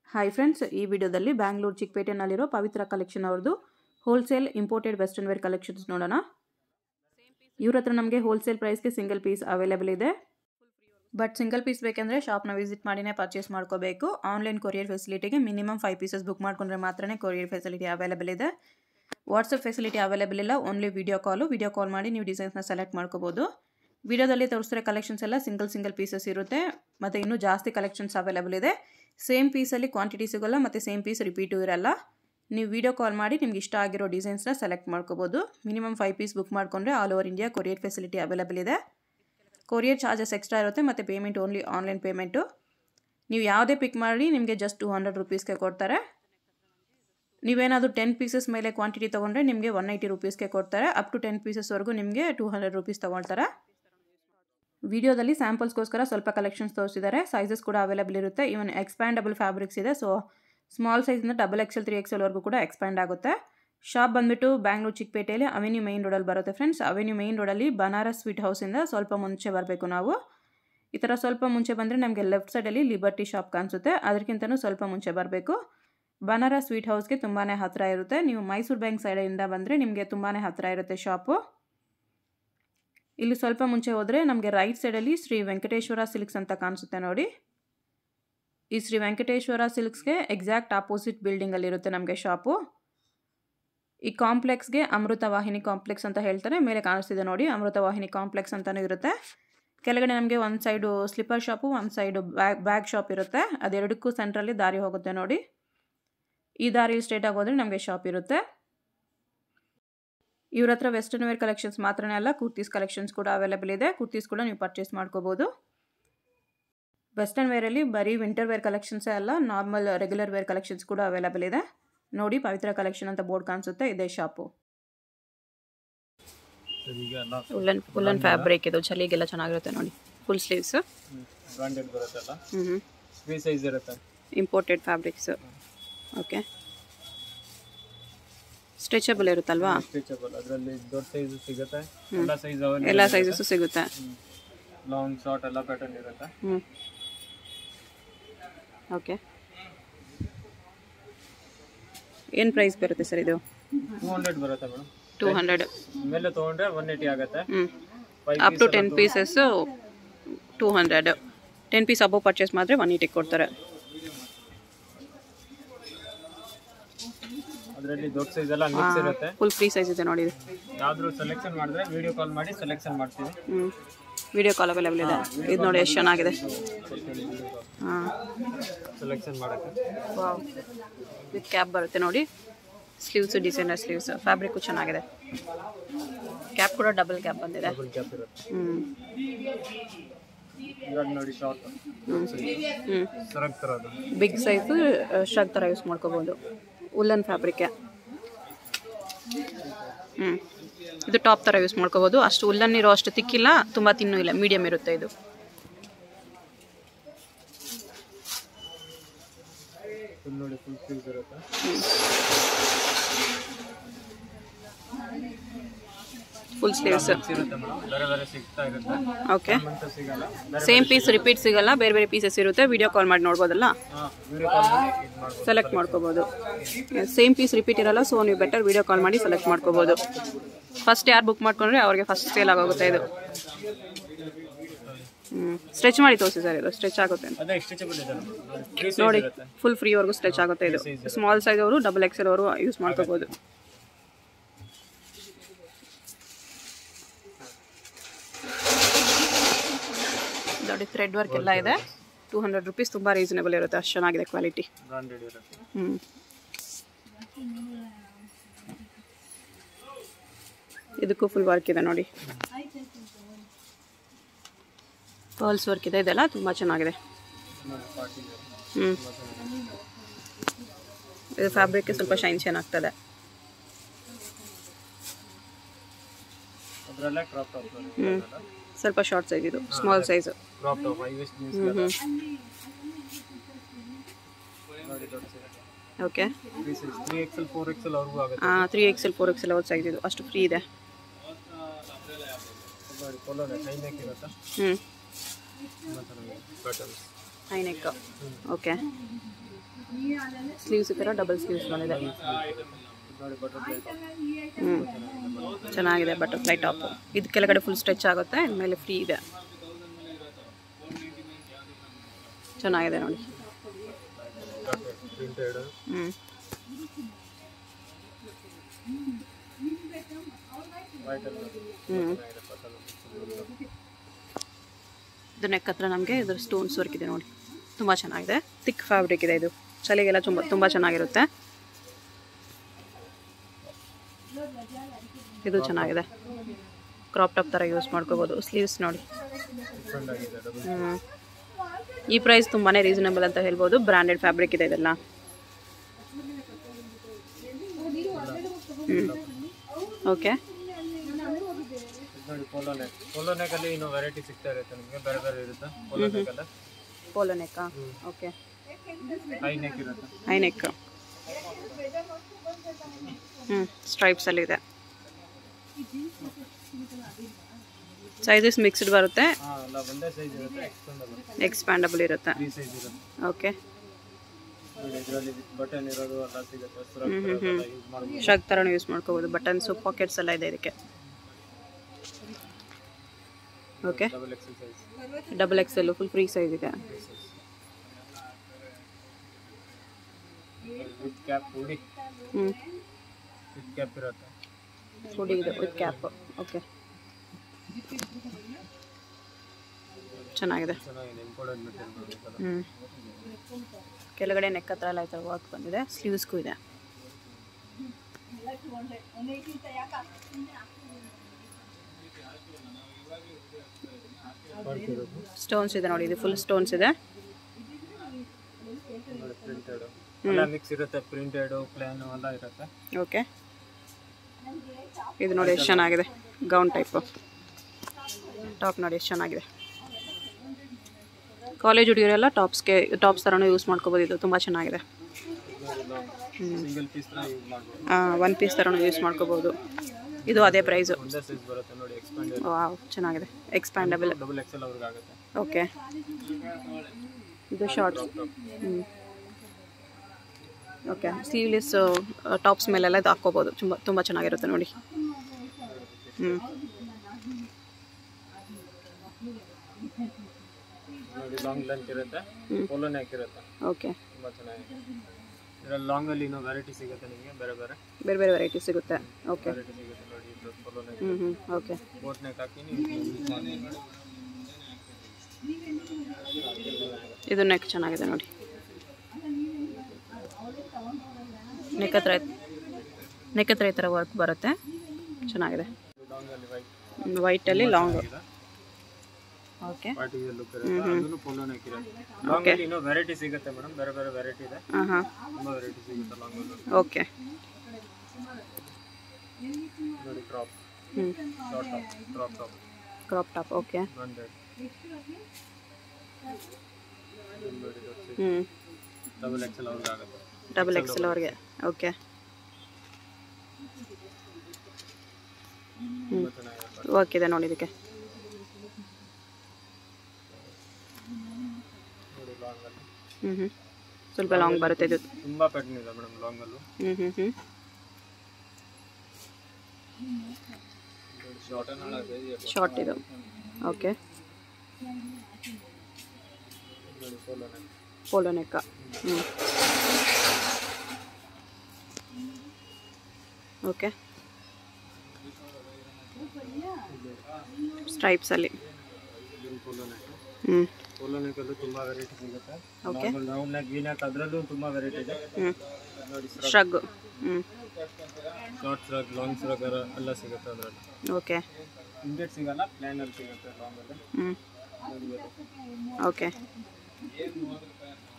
Hi friends, ಈ ವಿಡಿಯೋದಲ್ಲಿ ಬ್ಯಾಂಗ್ಳೂರ್ ಚಿಕ್ಪೇಟೆನಲ್ಲಿರೋ ಪವಿತ್ರ ಕಲೆಕ್ಷನ್ ಅವ್ರದ್ದು wholesale imported western wear collections ನೋಡೋಣ. ಇವ್ರ ಹತ್ರ ನಮಗೆ ಹೋಲ್ಸೇಲ್ ಪ್ರೈಸ್ಗೆ ಸಿಂಗಲ್ ಪೀಸ್ ಅವೈಲೇಬಲ್ ಇದೆ. ಬಟ್ ಸಿಂಗಲ್ ಪೀಸ್ ಬೇಕಂದರೆ ಶಾಪ್ನ ವಿಸಿಟ್ ಮಾಡಿನೇ ಪರ್ಚೇಸ್ ಮಾಡ್ಕೋಬೇಕು. ಆನ್ಲೈನ್ ಕೊರಿಯರ್ ಫೆಸಿಲಿಟಿಗೆ ಮಿನಿಮಮ್ 5 ಪೀಸಸ್ ಬುಕ್ ಮಾಡ್ಕೊಂಡ್ರೆ ಮಾತ್ರನೇ ಕೊರಿಯರ್ ಫೆಸಿಲಿಟಿ ಅವೈಲೇಬಲ್ ಇದೆ. ವಾಟ್ಸಪ್ ಫೆಸಿಲಿಟಿ ಅವೈಲೇಬಲ್ ಇಲ್ಲ, ಓನ್ಲಿ ವಿಡಿಯೋ ಕಾಲ್ ಮಾಡಿ ನೀವು ಡಿಸೈನ್ಸ್ನ ಸೆಲೆಕ್ಟ್ ಮಾಡ್ಕೋಬೋದು. ವಿಡಿಯೋದಲ್ಲಿ ತೋರಿಸ್ತಿರೋ ಕಲೆಕ್ಷನ್ಸ್ ಎಲ್ಲ ಸಿಂಗಲ್ ಪೀಸಸ್ ಇರುತ್ತೆ. ಮತ್ತು ಇನ್ನೂ ಜಾಸ್ತಿ ಕಲೆಕ್ಷನ್ಸ್ ಅವೈಲೇಬಲ್ ಇದೆ. ಸೇಮ್ ಪೀಸಲ್ಲಿ ಕ್ವಾಂಟಿಟಿ ಸಿಗೋಲ್ಲ ಮತ್ತು ಸೇಮ್ ಪೀಸ್ ರಿಪೀಟು ಇರಲ್ಲ. ನೀವು ವಿಡಿಯೋ ಕಾಲ್ ಮಾಡಿ ನಿಮ್ಗೆ ಇಷ್ಟ ಆಗಿರೋ ಡಿಸೈನ್ಸ್ನ ಸೆಲೆಕ್ಟ್ ಮಾಡ್ಕೋಬೋದು. ಮಿನಿಮಮ್ 5 ಪೀಸ್ ಬುಕ್ ಮಾಡಿಕೊಂಡ್ರೆ all over India courier facility available ಇದೆ. ಕೊರಿಯರ್ ಚಾರ್ಜಸ್ ಎಕ್ಸ್ಟ್ರಾ ಇರುತ್ತೆ ಮತ್ತು ಪೇಮೆಂಟ್ ಓನ್ಲಿ ಆನ್ಲೈನ್ ಪೇಮೆಂಟು. ನೀವು ಯಾವುದೇ ಪಿಕ್ ಮಾಡಿ ನಿಮಗೆ ಜಸ್ಟ್ 200 ರುಪೀಸ್ಗೆ ಕೊಡ್ತಾರೆ. ನೀವೇನಾದರೂ 10 ಪೀಸಸ್ ಮೇಲೆ ಕ್ವಾಂಟಿಟಿ ತೊಗೊಂಡ್ರೆ ನಿಮಗೆ 180 ರುಪೀಸ್ಗೆ ಕೊಡ್ತಾರೆ. ಅಪ್ ಟು 10 ಪೀಸಸ್ವರೆಗೂ ನಿಮಗೆ 200 ರುಪೀಸ್ ತೊಗೊಳ್ತಾರೆ. ವಿಡಿಯೋದಲ್ಲಿ ಸ್ಯಾಂಪಲ್ಸ್ಗೋಸ್ಕರ ಸ್ವಲ್ಪ ಕಲೆಕ್ಷನ್ಸ್ ತೋರಿಸಿದ್ದಾರೆ. ಸೈಜಸ್ ಕೂಡ ಅವೈಲೇಬಲ್ ಇರುತ್ತೆ. ಇವನ್ ಎಕ್ಸ್ಪ್ಯಾಂಡಬಲ್ ಫ್ಯಾಬ್ರಿಕ್ಸ್ ಇದೆ. ಸೊ ಸ್ಮಾಲ್ ಸೈಜಿಂದ XXL 3XL ಕೂಡ ಎಕ್ಸ್ಪ್ಯಾಂಡ್ ಆಗುತ್ತೆ. ಶಾಪ್ ಬಂದುಬಿಟ್ಟು ಬ್ಯಾಂಗ್ಳೂರ್ ಚಿಕ್ಕಪೇಟೆಯಲ್ಲಿ ಅವೆನ್ಯೂ ಮೈನ್ ರೋಡಲ್ಲಿ ಬರುತ್ತೆ ಫ್ರೆಂಡ್ಸ್. ಅವೆನ್ಯೂ ಮೈನ್ ರೋಡಲ್ಲಿ ಬನಾರಸ್ ಸ್ವೀಟ್ ಹೌಸಿಂದ ಸ್ವಲ್ಪ ಮುಂಚೆ ಬರಬೇಕು ನಾವು. ಈ ಥರ ಸ್ವಲ್ಪ ಮುಂಚೆ ಬಂದರೆ ನಮಗೆ ಲೆಫ್ಟ್ ಸೈಡಲ್ಲಿ ಲಿಬರ್ಟಿ ಶಾಪ್ ಕಾಣಿಸುತ್ತೆ. ಅದಕ್ಕಿಂತಲೂ ಸ್ವಲ್ಪ ಮುಂಚೆ ಬರಬೇಕು. ಬನಾರಸ್ ಸ್ವೀಟ್ ಹೌಸ್ಗೆ ತುಂಬಾ ಹತ್ತಿರ ಇರುತ್ತೆ. ನೀವು ಮೈಸೂರು ಬ್ಯಾಂಕ್ ಸೈಡಿಂದ ಬಂದರೆ ನಿಮಗೆ ತುಂಬಾ ಹತ್ತಿರ ಇರುತ್ತೆ ಶಾಪು. ಇಲ್ಲಿ ಸ್ವಲ್ಪ ಮುಂಚೆ ಹೋದರೆ ನಮಗೆ ರೈಟ್ ಸೈಡಲ್ಲಿ ಶ್ರೀ ವೆಂಕಟೇಶ್ವರ ಸಿಲ್ಕ್ಸ್ ಅಂತ ಕಾಣಿಸುತ್ತೆ ನೋಡಿ. ಈ ಶ್ರೀ ವೆಂಕಟೇಶ್ವರ ಸಿಲ್ಕ್ಸ್ಗೆ ಎಕ್ಸಾಕ್ಟ್ ಆಪೋಸಿಟ್ ಬಿಲ್ಡಿಂಗಲ್ಲಿರುತ್ತೆ ನಮಗೆ ಶಾಪು. ಈ ಕಾಂಪ್ಲೆಕ್ಸ್ಗೆ ಅಮೃತವಾಹಿನಿ ಕಾಂಪ್ಲೆಕ್ಸ್ ಅಂತ ಹೇಳ್ತಾರೆ. ಮೇಲೆ ಕಾಣಿಸ್ತಿದೆ ನೋಡಿ, ಅಮೃತವಾಹಿನಿ ಕಾಂಪ್ಲೆಕ್ಸ್ ಅಂತಲೂ ಇರುತ್ತೆ. ಕೆಳಗಡೆ ನಮಗೆ ಒಂದು ಸೈಡು ಸ್ಲಿಪ್ಪರ್ ಶಾಪು, ಒಂದು ಸೈಡು ಬ್ಯಾಗ್ ಶಾಪ್ ಇರುತ್ತೆ. ಅದೆರಡಕ್ಕೂ ಸೆಂಟ್ರಲ್ಲಿ ದಾರಿ ಹೋಗುತ್ತೆ ನೋಡಿ. ಈ ದಾರಿಲಿ ಸ್ಟ್ರೇಟಾಗಿ ಹೋದರೆ ನಮಗೆ ಶಾಪ್ ಇರುತ್ತೆ. ಇವ್ರ ಹತ್ರ ವೆಸ್ಟರ್ನ್ ವೇರ್ ಕಲೆಕ್ಷನ್ಸ್ ಮಾತ್ರನೇ ಅಲ್ಲ, ಕುರ್ತೀಸ್ ಕಲೆಕ್ಷನ್ಸ್ ಕೂಡ ಅವೈಲೇಬಲ್ ಇದೆ. ಕುರ್ತೀಸ್ ಕೂಡ ನೀವು ಪರ್ಚೇಸ್ ಮಾಡ್ಕೋಬೋದು. ವೆಸ್ಟರ್ನ್ ವೇರಲ್ಲಿ ಬರೀ ವಿಂಟರ್ ವೇರ್ ಕಲೆಕ್ಷನ್ಸೇ ಅಲ್ಲ, ನಾರ್ಮಲ್ ರೆಗ್ಯುಲರ್ ವೇರ್ ಕಲೆಕ್ಷನ್ಸ್ ಕೂಡ ಅವೈಲೇಬಲ್ ಇದೆ. ನೋಡಿ, ಪವಿತ್ರ ಕಲೆಕ್ಷನ್ ಅಂತ ಬೋರ್ಡ್ ಕಾಣಿಸುತ್ತೆ, ಇದೇ ಶಾಪು. ಉಲ್ಲನ್ ಫ್ಯಾಬ್ರಿಕ್ ಇದು, ಚಳಿಗೆಲ್ಲ ಚೆನ್ನಾಗಿರುತ್ತೆ ನೋಡಿ. ಫುಲ್ ಸ್ಲೀವ್ಸ್, ಬ್ರಾಂಡೆಡ್ ಬರುತ್ತಲ್ಲ, ಫ್ರೀ ಸೈಜ್ ಇರುತ್ತೆ, ಇಂಪೋರ್ಟೆಡ್ ಫ್ಯಾಬ್ರಿಕ್ಸ್. ಓಕೆ, ಸ್ಟ್ರೆಚಬಲ್ ಇರುತ್ತಲ್ವಾ? ಸ್ಟ್ರೆಚಬಲ್, ಅದರಲ್ಲಿ ದೊಡ್ಡ ಸೈಜ್ ಸಿಗುತ್ತೆ, ಎಲ್ಲ ಸೈಜಸ್ ಸಿಗುತ್ತೆ. ಲಾಂಗ್ ಶಾರ್ಟ್ ಎಲ್ಲ ಪ್ಯಾಟರ್ನ್ ಇರುತ್ತೆ. ಓಕೆ, ಏನು ಪ್ರೈಸ್ ಬರುತ್ತೆ ಸರ್ ಇದು? 200 ಬರುತ್ತೆ ಮೇಡಮ್. 200 ಮೇಲೆ ತಗೊಂಡ್ರೆ 180 ಆಗುತ್ತೆ. Up to 10 pieces 200. 10 piece above purchase ಮಾಡಿದ್ರೆ 180 ಕೊಡ್ತಾರೆ. ಅದರಲ್ಲಿ ದೊಡ್ಡ ಸೈಜ್ ಎಲ್ಲ ಮಿಕ್ಸ್ ಇರುತ್ತೆ. ಫುಲ್ ಫ್ರೀ ಸೈಜ್ ಇದೆ ನೋಡಿ. ಯಾವ್ದಾದ್ರು ಸೆಲೆಕ್ಷನ್ ಮಾಡಿದ್ರೆ ವಿಡಿಯೋ ಕಾಲ್ ಮಾಡಿ ಸೆಲೆಕ್ಷನ್ ಮಾಡ್ತೀವಿ. ವಿಡಿಯೋ ಕಾಲ್ ಅವೈಲೇಬಲ್ ಇದೆ. ಇದು ನೋಡಿ ಎಷ್ಟು ಚೆನ್ನಾಗಿದೆ. ಸೆಲೆಕ್ಷನ್ ಮಾಡೋಕ್ಕೆ ವಾವ್, ವಿತ್ ಕ್ಯಾಪ್ ಬರುತ್ತೆ ನೋಡಿ. ಸ್ಲೀವ್ಸ್ ಡಿಸೈನರ್ ಸ್ಲೀವ್ಸ್, ಫ್ಯಾಬ್ರಿಕ್ಕು ಚೆನ್ನಾಗಿದೆ. ಕ್ಯಾಪ್ ಕೂಡ ಡಬಲ್ ಕ್ಯಾಪ್ ಬಂದಿದೆ. ಡಬಲ್ ಕ್ಯಾಪ್ ಇರುತ್ತೆ. ನೋಡಿ ಶಾರ್ಟ್, ಸರಗ್ ತರ, ಬಿಗ್ ಸೈಜ್ ಶರ್ಟ್ ಥರ ಯೂಸ್ ಮಾಡ್ಕೋಬೋದು. Woollen fabric. ಇದು ಟಾಪ್ ಥರ ಯೂಸ್ ಮಾಡ್ಕೋಬೋದು. ಅಷ್ಟು ಉಲ್ಲನ್ ಇರೋ ಅಷ್ಟು ತಿಕ್ಕಿಲ್ಲ, ತುಂಬ ತಿನ್ನೂ ಇಲ್ಲ, ಮೀಡಿಯಮ್ ಇರುತ್ತೆ ಇದು. ನೋಡಿ, ಫುಲ್ ಸ್ಲೀವ್ಸ್ ಇರುತ್ತೆ. ಫುಲ್ ಸ್ಲೀವ್ಸ್ ಇರುತ್ತೆ ಮೇಡಮ್, ಬೇರೆ ಬೇರೆ ಸಿಗ್ತಾ ಇರುತ್ತೆ. ಓಕೆ, ಸೇಮ್ ಪೀಸ್ ರಿಪೀಟ್ ಸಿಗಲ್ಲ, ಬೇರೆ ಬೇರೆ ಪೀಸಸ್ ಇರುತ್ತೆ. ವಿಡಿಯೋ ಕಾಲ್ ಮಾಡಿ ನೋಡ್ಬೋದಲ್ಲ, ವಿಡಿಯೋ ಕಾಲ್ ಮಾಡಿ ಇದು ಮಾಡ್ಬೋದು, ಸೆಲೆಕ್ಟ್ ಮಾಡ್ಕೋಬೋದು. ಸೇಮ್ ಪೀಸ್ ರಿಪೀಟ್ ಇರಲ್ಲ, ಸೊ ನೀವು ಬೆಟರ್ ವಿಡಿಯೋ ಕಾಲ್ ಮಾಡಿ ಸೆಲೆಕ್ಟ್ ಮಾಡ್ಕೋಬೋದು. ಫಸ್ಟ್ ಯಾರು ಬುಕ್ ಮಾಡ್ಕೊಂಡ್ರೆ ಅವ್ರಿಗೆ ಫಸ್ಟ್ ಸೇಲ್ ಆಗೋಗುತ್ತೆ ಇದು. ಸ್ಟ್ರೆಚ್ ಮಾಡಿ ತೋರಿಸಿ ಸರ್, ಇದು ಸ್ಟ್ರೆಚ್ ಆಗುತ್ತೆ ನೋಡಿ. ಫುಲ್ ಫ್ರೀವರೆಗೂ ಸ್ಟ್ರೆಚ್ ಆಗುತ್ತೆ ಇದು. ಸ್ಮಾಲ್ ಸೈಜ್ ಅವರು XXL ಅವರು ಯೂಸ್ ಮಾಡ್ಕೋಬೋದು. ನೋಡಿ, ಥ್ರೆಡ್ ವರ್ಕ್ ಎಲ್ಲ ಇದೆ. 200 ರುಪೀಸ್, ತುಂಬ ರೀಸನೇಬಲ್ ಇರುತ್ತೆ, ಅಷ್ಟು ಚೆನ್ನಾಗಿದೆ ಕ್ವಾಲಿಟಿ. ಇದಕ್ಕೂ ಫುಲ್ ವರ್ಕ್ ಇದೆ ನೋಡಿ, ಪರ್ಲ್ಸ್ ವರ್ಕ್ ಇದೆ. ಇದೆಲ್ಲ ತುಂಬ ಚೆನ್ನಾಗಿದೆ. ಇದು ಫ್ಯಾಬ್ರಿಕ್ಗೆ ಸ್ವಲ್ಪ ಶೈನ್ ಆಗ್ತದೆ. ಸ್ವಲ್ಪ ಶಾರ್ಟ್ ಸೈಜ್ ಇದು, small size. Okay, 3XL 4XL ಅವ್ರಿಗೂ ಆಗುತ್ತೆ. 3XL 4XL ಅವ್ರ ಸೈಜ್ ಇದು, ಅಷ್ಟು ಫ್ರೀ ಇದೆ. High neck. ಓಕೆ, ಸ್ಲೀವ್ಸ್ ಈ ಥರ ಡಬಲ್ ಸ್ಲೀವ್ಸ್ ಬಂದಿದೆ. ನೋಡಿ ಬಟರ್ಫ್ಲೈ ಚೆನ್ನಾಗಿದೆ ಬಟರ್ಫ್ಲೈ ಟಾಪು. ಇದು ಕೆಳಗಡೆ ಫುಲ್ ಸ್ಟ್ರೆಚ್ ಆಗುತ್ತೆ, ಮೇಲೆ ಫ್ರೀ ಇದೆ. ಚೆನ್ನಾಗಿದೆ ನೋಡಿ. ಪ್ರಿಂಟೆಡ್ ಇದು ನೆಕ್ ಹತ್ರ ನಮಗೆ ಇದ್ರ ಸ್ಟೋನ್ಸ್ ವರ್ಕ್ ಇದೆ ನೋಡಿ, ತುಂಬ ಚೆನ್ನಾಗಿದೆ. ಥಿಕ್ ಫ್ಯಾಬ್ರಿಕ್ ಇದೆ, ಇದು ಚಳಿಗೆಲ್ಲ ತುಂಬ ಚೆನ್ನಾಗಿರುತ್ತೆ. ಇದು ಚೆನ್ನಾಗಿದೆ, ಕ್ರಾಪ್ ಟಾಪ್ ಥರ ಯೂಸ್ ಮಾಡ್ಕೋಬೋದು. ಸ್ಲೀವ್ಸ್ ನೋಡಿ. ಈ ಪ್ರೈಸ್ ತುಂಬಾ ರೀಸನಬಲ್ ಅಂತ ಹೇಳ್ಬೋದು. ಬ್ರ್ಯಾಂಡೆಡ್ ಫ್ಯಾಬ್ರಿಕ್ ಇದೆ ಇದೆಲ್ಲ. ಓಕೆ, ನೋಡಿ ಪೋಲೋ ನೆಕ್ ಅಲ್ಲಿ ಇನ್ನೂ ವೆರೈಟಿ ಸಿಗ್ತಾ ಇರುತ್ತೆ ನಿಮಗೆ, ಬೇರೆ ಬೇರೆ ಇರುತ್ತೆ. ಪೋಲೋ ನೆಕ್ ಅಲ್ಲ, ಪೋಲೋ ನೆಕ್ಕಾ? ಓಕೆ, ಹೈ ನೆಕ್ ಇರುತ್ತೆ. ಹೈ ನೆಕ್, ಸ್ಟ್ರೈಪ್ಸ್ ಅಲ್ಲಿ ಇದೆ. ಸೈಜಸ್ ಮಿಕ್ಸ್ಡ್ ಬರುತ್ತೆ, ಒಂದೇ ಸೈಜ್ ಇರುತ್ತೆ, ಎಕ್ಸ್ಪ್ಯಾಂಡಬಲ್ ಇರುತ್ತೆ. 3 ಸೈಜ್ ಇರುತ್ತೆ. ಓಕೆ, ಇದರಲ್ಲಿ ಬಟನ್ ಇರೋದು ಎಲ್ಲ ಸಿಗುತ್ತೆ. ಶರ್ಟ್ ಥರನೂ ಯೂಸ್ ಮಾಡ್ಕೋಬೋದು. ಬಟನ್ಸು, ಪಾಕೆಟ್ಸ್ ಎಲ್ಲ ಇದೆ ಇದಕ್ಕೆ. Okay, double XL full free size ಇದೆ. With cap hoodie, with cap ಇರುತ್ತೆ. ಹುಡಿ ಇದೆ ವಿತ್ ಕ್ಯಾಪ್. ಓಕೆ, ಚೆನ್ನಾಗಿದೆ. Imported material. ಕೆಳಗಡೆ ನೆಕ್ ಹತ್ರ ಎಲ್ಲ ಈ ಥರ ವರ್ಕ್ ಬಂದಿದೆ. ಸ್ಲೀವ್ಸ್ಗೂ ಇದೆ. ಸ್ಟೋನ್ಸ್ ಇದೆ ನೋಡಿ, ಇದು ಫುಲ್ ಸ್ಟೋನ್ಸ್ ಇದೆ. ಪ್ರಿಂಟೆಡ್ ಎಲ್ಲ ಮಿಕ್ಸ್ ಇರುತ್ತೆ, ಪ್ರಿಂಟೆಡ್ ಪ್ಲೇನ್ ಎಲ್ಲ ಇರುತ್ತೆ. ಓಕೆ, ಇದು ನೋಡಿ ಎಷ್ಟು ಚೆನ್ನಾಗಿದೆ, ಗೌನ್ ಟೈಪ್ ಟಾಪ್ ನೋಡಿ ಎಷ್ಟು ಚೆನ್ನಾಗಿದೆ. ಕಾಲೇಜ್ ಹುಡುಗರೆಲ್ಲ ಟಾಪ್ಸ್ ಥರನೂ ಯೂಸ್ ಮಾಡ್ಕೋಬೋದು. ಇದು ತುಂಬ ಚೆನ್ನಾಗಿದೆ. ಸಿಂಗಲ್ ಪೀಸ್ ತರ ಯೂಸ್ ಮಾಡಬಹುದು. ಒನ್ ಪೀಸ್ ಥರನೂ ಯೂಸ್ ಮಾಡ್ಕೋಬೋದು. ಇದು ಅದೇ ಪ್ರೈಸು. ಒಂದೇ ಸೈಜ್ ಬರುತ್ತೆ ನೋಡಿ, ಎಕ್ಸ್ಪ್ಯಾಂಡೆಬಲ್. ವಾವ್, ಚೆನ್ನಾಗಿದೆ, ಎಕ್ಸ್ಪ್ಯಾಂಡಬಲ್. ಡಬಲ್ ಎಕ್ಸೆಲ್ ಅವ್ರಿಗೆ ಆಗುತ್ತೆ. ಓಕೆ, ಇದು ಶಾರ್ಟ್ಸ್. ಓಕೆ, ಸ್ಲೀವ್ಲೆಸ್ ಟಾಪ್ಸ್ ಮೇಲೆಲ್ಲ ಇದು ಹಾಕ್ಕೋಬೋದು. ತುಂಬ ಚೆನ್ನಾಗಿರುತ್ತೆ ನೋಡಿ. ನೋಡಿ ಲಾಂಗ್ ಲೆಂತ್ ಇರುತ್ತೆ, ಪೋಲೋ ನೆಕ್ ಇರುತ್ತೆ. ಓಕೆ, ತುಂಬಾ ಚೆನ್ನಾಗಿದೆ. ಇದರಲ್ಲಿ ಲಾಂಗ್ ಅಲ್ಲಿ ಇನ್ನೂ ವೆರೈಟಿ ಸಿಗುತ್ತೆ ನಿಮಗೆ, ಬೇರೆ ವೆರೈಟಿ ಸಿಗುತ್ತೆ. ಓಕೆ, ವೆರೈಟಿ ಸಿಗುತ್ತೆ ನೋಡಿ. ಇದು polo neck. Okay, boat neck ಹಾಕಿ ನೀವು ಯೂಸ್ ಮಾಡಿ. ಇದು ನೆಕ್ ಚೆನ್ನಾಗಿದೆ ನೋಡಿ. ನೆಕ್ ಹತ್ರ ಈ ಥರ ವರ್ಕ್ ಬರುತ್ತೆ, ಚೆನ್ನಾಗಿದೆ. ಲಾಂಗ್ ಅಲ್ಲಿ ವೈಟಲ್ಲಿ ಲಾಂಗ್. ಓಕೆ, ಪಾರ್ಟಿ ಲುಕ್ ಇರುತ್ತೆ. ಅದನ್ನು ಪೋಲೋ ನೆಕ್ ಇರುತ್ತೆ. ಲಾಂಗ್ ಅಲ್ಲಿ ಇನ್ನೂ ವೆರೈಟಿ ಸಿಗುತ್ತೆ ಮೇಡಮ್, ಬೇರೆ ವೆರೈಟಿ ಇದೆ. ತುಂಬಾ ವೆರೈಟಿ ಸಿಗುತ್ತೆ ಲಾಂಗ್ ಅಲ್ಲಿ. ಓಕೆ, ನೋಡಿ crop, short top, crop top. Okay, branded. Double XL ಅವ್ರಿಗೆ ಆಗುತ್ತೆ. ಡಬಲ್ ಎಕ್ಸೆಲ್ ಅವ್ರಿಗೆ. ಓಕೆ, ವರ್ಕ್ ಇದೆ ನೋಡಿ ಇದಕ್ಕೆ. ನೋಡಿ ಲಾಂಗ್ ಅಲ್ಲಿ ಸ್ವಲ್ಪ ಲಾಂಗ್ ಬರುತ್ತೆ ಇದು. ತುಂಬಾ ಪ್ಯಾಟರ್ನ್ ಇದೆ ಮೇಡಮ್ ಲಾಂಗ್ ಅಲ್ಲೂ. ಶಾರ್ಟ್ ಇದು. ಓಕೆ, ಪೋಲೋ ನೆಕ್ಕ. ಓಕೆ, ಸ್ಟ್ರೈಪ್ಸ್ ಅಲ್ಲಿ. ಪೋಲೋ ನೆಕ್ ಅಲ್ಲೂ ತುಂಬಾ ವೆರೈಟಿ ಸಿಗುತ್ತೆ. Okay, round neck, V neck ಅದರಲ್ಲೂ ತುಂಬಾ ವೆರೈಟಿ ಇದೆ. ನೋಡಿ shrug. Short shrug, long shrug ಎಲ್ಲ ಸಿಗುತ್ತೆ ಅದರಲ್ಲಿ. ಓಕೆ, ಇಂಡೆಟ್ ಸಿಗಲ್ಲ, ಪ್ಲೇನ್ ಅಲ್ಲಿ ಸಿಗುತ್ತೆ ಲಾಂಗ್ ಅಲ್ಲಿ. ಓಕೆ,